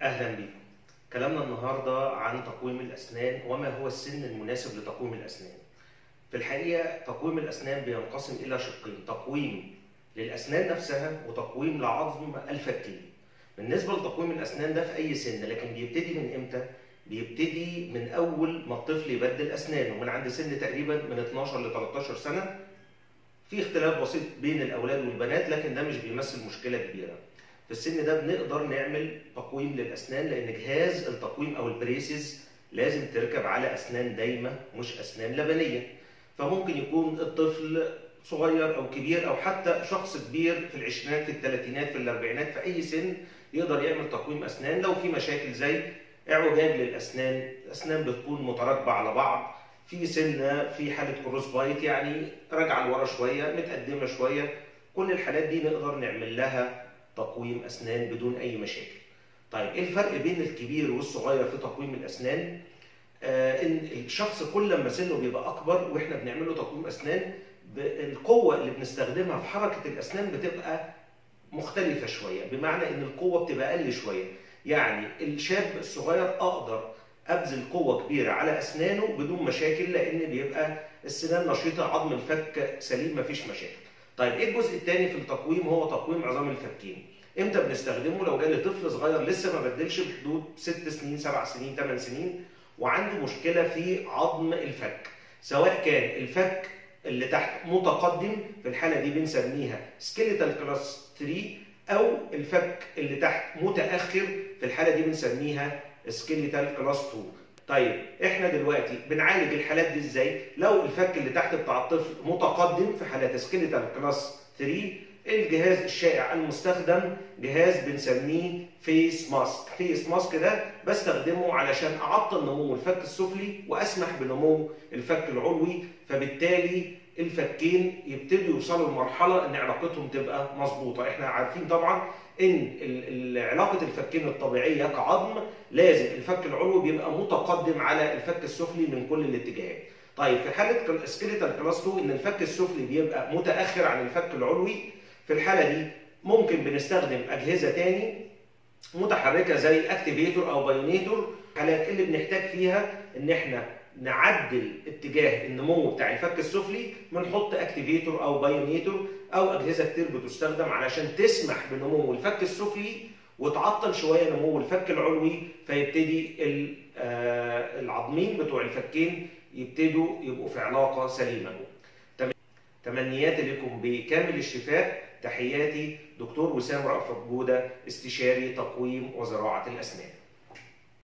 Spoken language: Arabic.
أهلا بكم. كلامنا النهاردة عن تقويم الأسنان وما هو السن المناسب لتقويم الأسنان. في الحقيقة تقويم الأسنان بينقسم إلى شقين، تقويم للأسنان نفسها وتقويم لعظم الفكين. بالنسبة لتقويم الأسنان ده في أي سن، لكن بيبتدي من إمتى؟ بيبتدي من أول ما الطفل يبدل أسنانه، من عند سن تقريبا من 12 ل 13 سنة. في اختلاف بسيط بين الأولاد والبنات، لكن ده مش بيمثل مشكلة كبيرة. في السن ده بنقدر نعمل تقويم للأسنان، لأن جهاز التقويم أو البريسز لازم تركب على أسنان دايمة مش أسنان لبنية. فممكن يكون الطفل صغير أو كبير أو حتى شخص كبير في العشرينات، في الثلاثينات، في الأربعينات، في أي سن يقدر يعمل تقويم أسنان. لو في مشاكل زي اعوجاج للأسنان، الأسنان بتكون متراكبة على بعض، في سنة في حالة كروس بايت يعني راجعة لورا شوية، متقدمة شوية، كل الحالات دي نقدر نعمل لها تقويم أسنان بدون أي مشاكل. طيب إيه الفرق بين الكبير والصغير في تقويم الأسنان؟ إن الشخص كل ما سنه بيبقى أكبر وإحنا بنعمل له تقويم أسنان، القوة اللي بنستخدمها في حركة الأسنان بتبقى مختلفة شوية، بمعنى إن القوة بتبقى أقل شوية. يعني الشاب الصغير أقدر أبذل قوة كبيرة على أسنانه بدون مشاكل، لأن بيبقى السنان نشيطة، عظم الفك سليم، مفيش مشاكل. طيب إيه الجزء الثاني في التقويم؟ هو تقويم عظام الفكين. إمتى بنستخدمه؟ لو جالي طفل صغير لسه ما بدلش بحدود 6 سنين، 7 سنين، 8 سنين، وعنده مشكلة في عظم الفك، سواء كان الفك اللي تحت متقدم، في الحالة دي بنسميها سكيليتال كلاس 3، أو الفك اللي تحت متأخر، في الحالة دي بنسميها سكيليتال كلاس 2. طيب احنا دلوقتي بنعالج الحالات دي ازاي؟ لو الفك اللي تحت بتاع الطفل متقدم في حالات سكيليتال كلاس 3، الجهاز الشائع المستخدم جهاز بنسميه فيس ماسك. فيس ماسك ده بستخدمه علشان اعطل نمو الفك السفلي واسمح بنمو الفك العلوي، فبالتالي الفكين يبتدوا يوصلوا لمرحله ان علاقتهم تبقى مظبوطه. احنا عارفين طبعا ان علاقه الفكين الطبيعيه كعظم لازم الفك العلوي بيبقى متقدم على الفك السفلي من كل الاتجاهات. طيب في حاله سكيليتال كلاس 2 ان الفك السفلي بيبقى متاخر عن الفك العلوي، في الحاله دي ممكن بنستخدم اجهزه تاني متحركه زي اكتيفيتور او بايونيتور. الحالات اللي بنحتاج فيها ان احنا نعدل اتجاه النمو بتاع الفك السفلي، بنحط اكتيفيتور او بايونيتور او اجهزه كتير بتستخدم علشان تسمح بنمو الفك السفلي وتعطل شويه نمو الفك العلوي، فيبتدي العظمين بتوع الفكين يبتدوا يبقوا في علاقه سليمه. تمنياتي لكم بكامل الشفاء. تحياتي دكتور وسام رأفت جودة، استشاري تقويم وزراعة الأسنان.